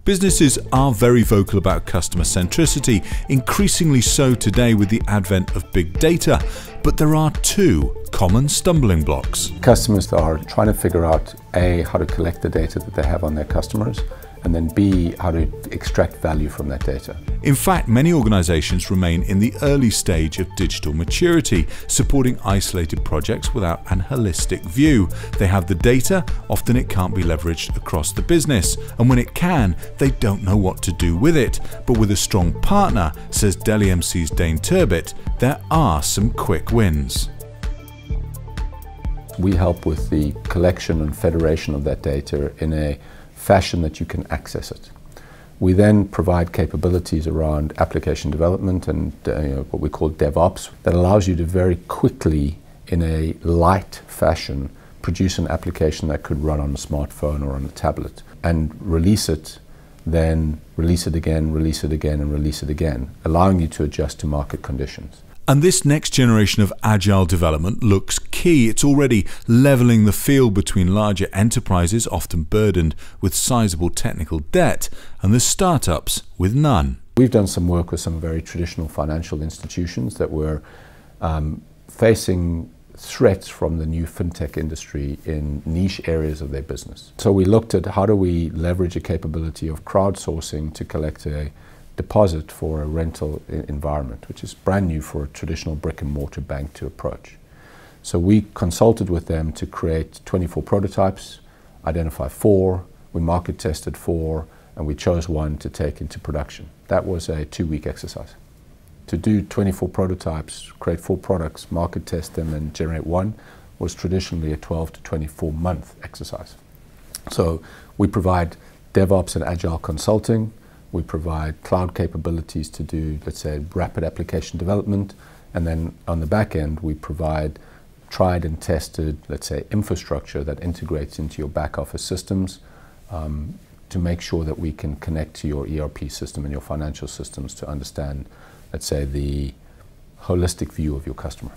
Businesses are very vocal about customer centricity, increasingly so today with the advent of big data, but there are two common stumbling blocks. Customers are trying to figure out A, how to collect the data that they have on their customers, and then B, how to extract value from that data. In fact, many organizations remain in the early stage of digital maturity, supporting isolated projects without an holistic view. They have the data, often it can't be leveraged across the business, and when it can, they don't know what to do with it. But with a strong partner, says Dell EMC's Dayne Turbitt, there are some quick wins. We help with the collection and federation of that data in a fashion that you can access it. We then provide capabilities around application development and what we call DevOps that allows you to very quickly, in a light fashion, produce an application that could run on a smartphone or on a tablet and release it, then release it again, release it again, and release it again, allowing you to adjust to market conditions. And this next generation of agile development looks key. It's already leveling the field between larger enterprises, often burdened with sizable technical debt, and the startups with none. We've done some work with some very traditional financial institutions that were facing threats from the new fintech industry in niche areas of their business. So we looked at how do we leverage a capability of crowdsourcing to collect a deposit for a rental environment, which is brand new for a traditional brick and mortar bank to approach. So we consulted with them to create 24 prototypes, identify 4, we market tested 4, and we chose 1 to take into production. That was a 2-week exercise. To do 24 prototypes, create 4 products, market test them, and generate 1 was traditionally a 12 to 24 month exercise. So we provide DevOps and agile consulting. We provide cloud capabilities to do, let's say, rapid application development. And then on the back end, we provide tried and tested, let's say, infrastructure that integrates into your back office systems to make sure that we can connect to your ERP system and your financial systems to understand, let's say, the holistic view of your customer.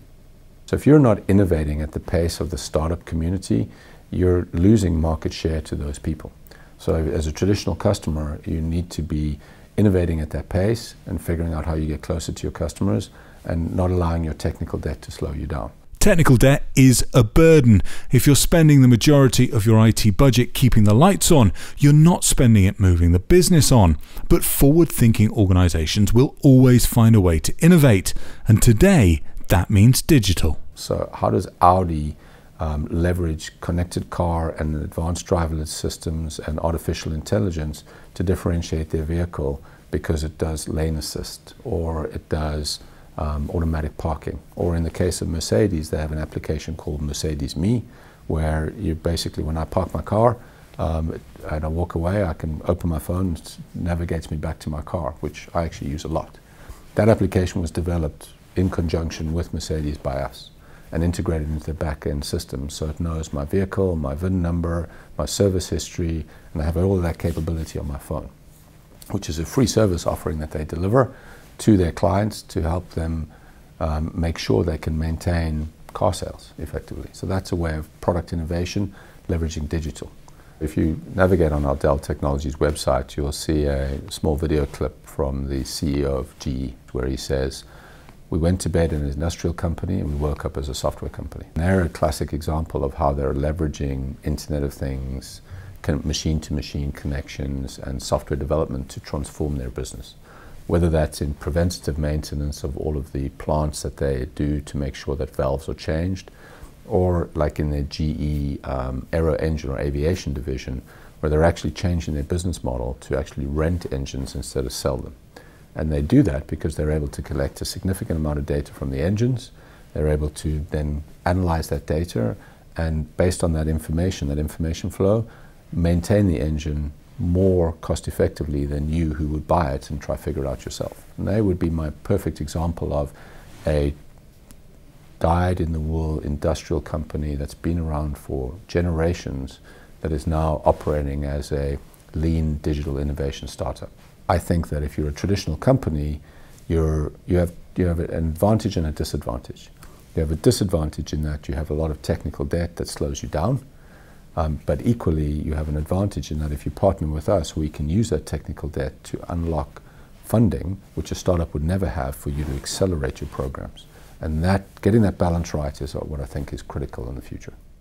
So if you're not innovating at the pace of the startup community, you're losing market share to those people. So as a traditional customer, you need to be innovating at that pace and figuring out how you get closer to your customers and not allowing your technical debt to slow you down. Technical debt is a burden. If you're spending the majority of your IT budget keeping the lights on, you're not spending it moving the business on. But forward-thinking organizations will always find a way to innovate. And today, that means digital. So how does Audi leverage connected car and advanced driverless systems and artificial intelligence to differentiate their vehicle because it does lane assist or it does automatic parking? Or in the case of Mercedes, they have an application called Mercedes Me, where you basically, when I park my car and I walk away, I can open my phone, it navigates me back to my car, which I actually use a lot. That application was developed in conjunction with Mercedes by us and integrated into the back-end system, so it knows my vehicle, my VIN number, my service history, and I have all of that capability on my phone, which is a free service offering that they deliver to their clients to help them make sure they can maintain car sales effectively. So that's a way of product innovation, leveraging digital. If you navigate on our Dell Technologies website, you'll see a small video clip from the CEO of GE, where he says, "We went to bed in an industrial company and we woke up as a software company." And they're a classic example of how they're leveraging Internet of Things, machine-to-machine connections and software development to transform their business. Whether that's in preventative maintenance of all of the plants that they do to make sure that valves are changed, or like in their GE aero engine or aviation division, where they're actually changing their business model to actually rent engines instead of sell them. And they do that because they're able to collect a significant amount of data from the engines. They're able to then analyze that data and based on that information flow, maintain the engine more cost effectively than you who would buy it and try to figure it out yourself. And they would be my perfect example of a dyed-in-the-wool industrial company that's been around for generations that is now operating as a lean digital innovation startup. I think that if you're a traditional company, you have an advantage and a disadvantage. You have a disadvantage in that you have a lot of technical debt that slows you down, But equally, you have an advantage in that if you partner with us, we can use that technical debt to unlock funding, which a startup would never have, for you to accelerate your programs. And that, getting that balance right is what I think is critical in the future.